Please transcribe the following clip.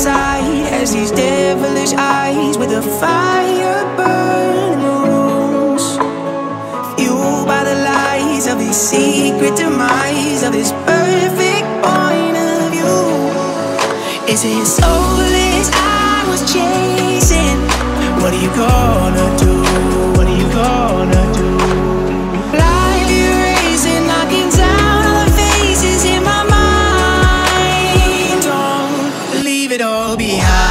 side as these devilish eyes with a fire burn in the rooms, fueled by the lies of his secret demise, of his perfect point of view. Is it soulless I was chasing? What are you gonna do? What are you gonna do? Life erasing, knocking down all the faces in my mind. Don't leave it all behind.